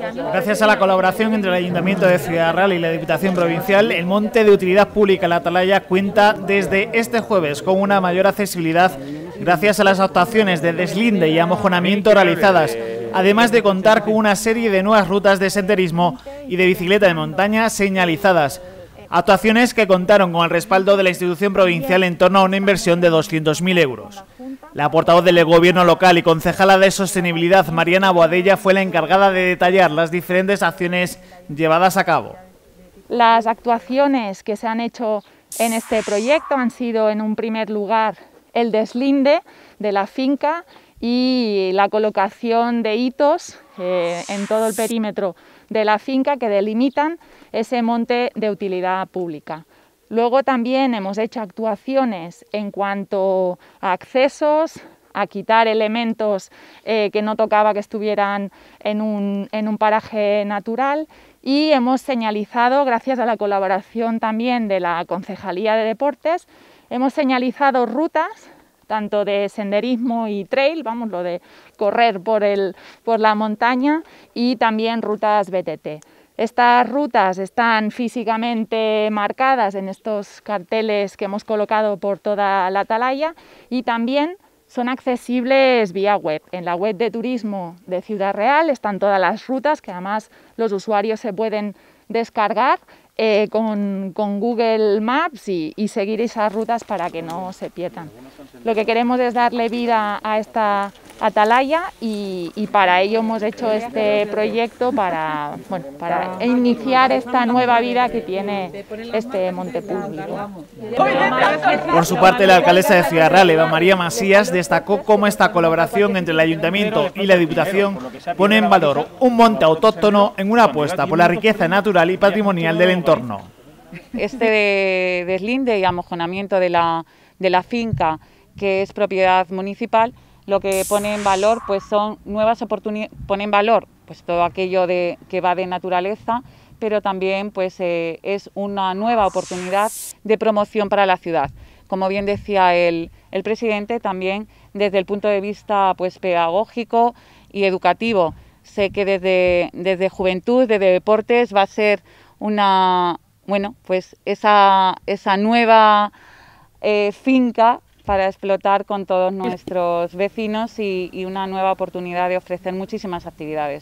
Gracias a la colaboración entre el Ayuntamiento de Ciudad Real y la Diputación Provincial, el monte de utilidad pública La Atalaya cuenta desde este jueves con una mayor accesibilidad gracias a las actuaciones de deslinde y amojonamiento realizadas, además de contar con una serie de nuevas rutas de senderismo y de bicicleta de montaña señalizadas. Actuaciones que contaron con el respaldo de la institución provincial en torno a una inversión de 200.000 euros. La portavoz del Gobierno local y concejala de Sostenibilidad, Mariana Boadella, fue la encargada de detallar las diferentes acciones llevadas a cabo. Las actuaciones que se han hecho en este proyecto han sido, en un primer lugar, el deslinde de la finca y la colocación de hitos en todo el perímetro de la finca que delimitan ese monte de utilidad pública. Luego también hemos hecho actuaciones en cuanto a accesos, a quitar elementos que no tocaba que estuvieran en un paraje natural, y hemos señalizado, gracias a la colaboración también de la Concejalía de Deportes, hemos señalizado rutas tanto de senderismo y trail, vamos, lo de correr por la montaña, y también rutas BTT. Estas rutas están físicamente marcadas en estos carteles que hemos colocado por toda la atalaya, y también son accesibles vía web. En la web de turismo de Ciudad Real están todas las rutas que además los usuarios se pueden descargar con Google Maps y seguir esas rutas para que no se pierdan. Lo que queremos es darle vida a esta atalaya y para ello hemos hecho este proyecto para iniciar esta nueva vida que tiene este monte público. Por su parte, la alcaldesa de Ciudad Real, Eva María Masías, destacó cómo esta colaboración entre el Ayuntamiento y la Diputación pone en valor un monte autóctono en una apuesta por la riqueza natural y patrimonial del entorno. Este deslinde y amojonamiento de la finca, que es propiedad municipal, lo que pone en valor pues son nuevas oportunidades, pone en valor pues todo aquello que va de naturaleza, pero también pues es una nueva oportunidad de promoción para la ciudad. Como bien decía el presidente, también desde el punto de vista pues pedagógico y educativo. Sé que desde juventud, desde deportes, va a ser esa nueva finca para explotar con todos nuestros vecinos y una nueva oportunidad de ofrecer muchísimas actividades.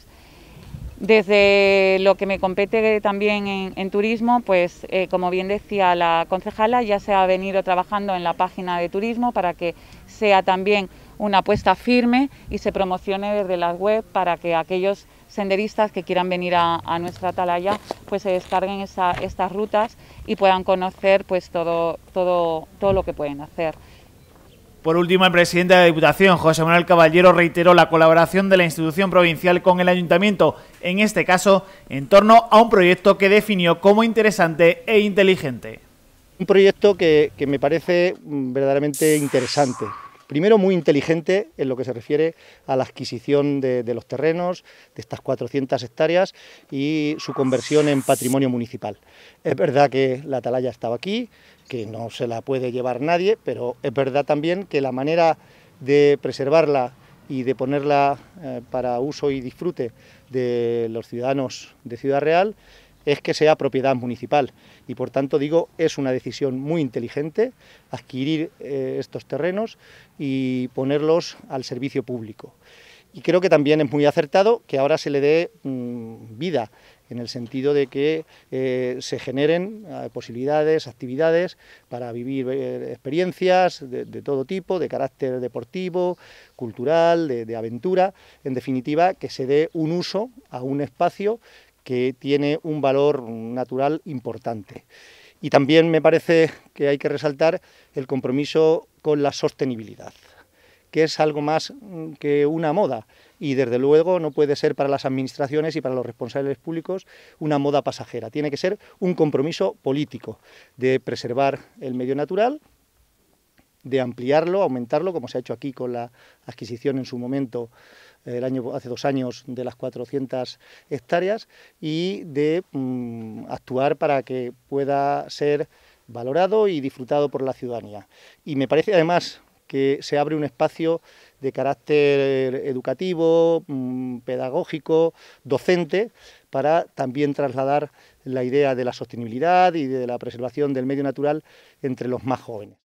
Desde lo que me compete también en turismo, pues como bien decía la concejala, ya se ha venido trabajando en la página de turismo para que sea también una apuesta firme y se promocione desde la web para que aquellos senderistas que quieran venir a nuestra atalaya pues se descarguen estas rutas y puedan conocer pues todo lo que pueden hacer. Por último, el presidente de la Diputación, José Manuel Caballero, reiteró la colaboración de la institución provincial con el Ayuntamiento, en este caso, en torno a un proyecto que definió como interesante e inteligente. Un proyecto que me parece verdaderamente interesante. Primero, muy inteligente en lo que se refiere a la adquisición de los terrenos, de estas 400 hectáreas y su conversión en patrimonio municipal. Es verdad que la atalaya estaba aquí, que no se la puede llevar nadie, pero es verdad también que la manera de preservarla y de ponerla para uso y disfrute de los ciudadanos de Ciudad Real es que sea propiedad municipal y por tanto digo, es una decisión muy inteligente adquirir estos terrenos y ponerlos al servicio público. Y creo que también es muy acertado que ahora se le dé vida, en el sentido de que se generen posibilidades, actividades para vivir experiencias de todo tipo, de carácter deportivo, cultural, de aventura, en definitiva que se dé un uso a un espacio que tiene un valor natural importante. Y también me parece que hay que resaltar el compromiso con la sostenibilidad, que es algo más que una moda y desde luego no puede ser para las administraciones y para los responsables públicos una moda pasajera. Tiene que ser un compromiso político de preservar el medio natural, de ampliarlo, aumentarlo, como se ha hecho aquí con la adquisición en su momento hace 2 años de las 400 hectáreas y de actuar para que pueda ser valorado y disfrutado por la ciudadanía. Y me parece además que se abre un espacio de carácter educativo, pedagógico, docente, para también trasladar la idea de la sostenibilidad y de la preservación del medio natural entre los más jóvenes.